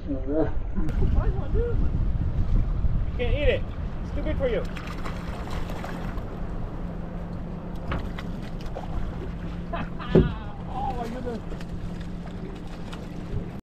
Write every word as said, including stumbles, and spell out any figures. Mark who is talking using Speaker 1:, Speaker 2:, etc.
Speaker 1: You can't eat it. It's too big for you.